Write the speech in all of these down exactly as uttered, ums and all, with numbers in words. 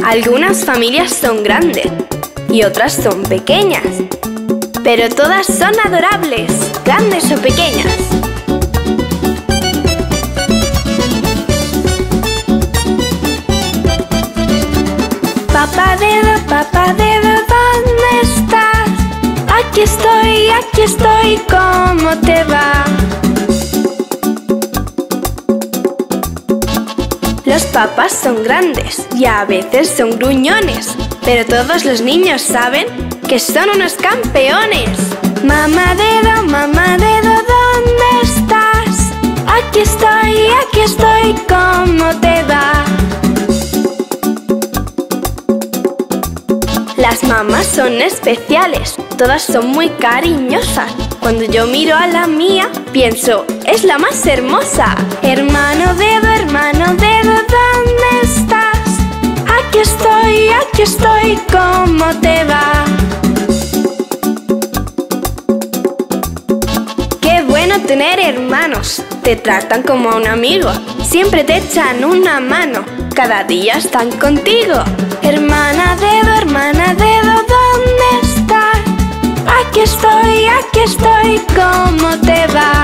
Algunas familias son grandes y otras son pequeñas, pero todas son adorables, grandes o pequeñas. Papá dedo, papá dedo, ¿dónde estás? Aquí estoy, aquí estoy, ¿cómo te va? Los papás son grandes y a veces son gruñones, pero todos los niños saben que son unos campeones. Mamá dedo, mamá dedo, ¿dónde estás? Aquí estoy, aquí estoy, ¿cómo te va? Las mamás son especiales, todas son muy cariñosas. Cuando yo miro a la mía, pienso, es la más hermosa. Hermano dedo, hermano dedo, ¿dónde estás? Aquí estoy, aquí estoy, ¿cómo te va? Qué bueno tener hermanos, te tratan como a un amigo, siempre te echan una mano, cada día están contigo. Hermana dedo, hermana dedo, ¿dónde estás? Aquí estoy, aquí estoy, ¿cómo te va?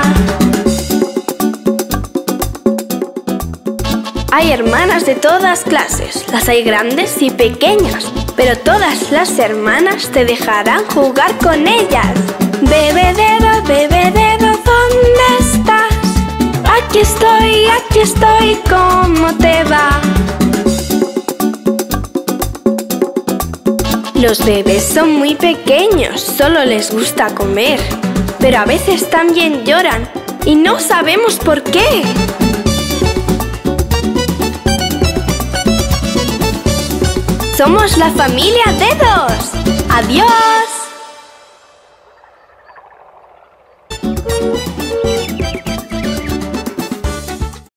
Hay hermanas de todas clases, las hay grandes y pequeñas, pero todas las hermanas te dejarán jugar con ellas. Bebé dedo, bebé dedo, ¿dónde estás? Aquí estoy, aquí estoy, ¿cómo te va? Los bebés son muy pequeños, solo les gusta comer, pero a veces también lloran y no sabemos por qué. Somos la familia Dedos. ¡Adiós!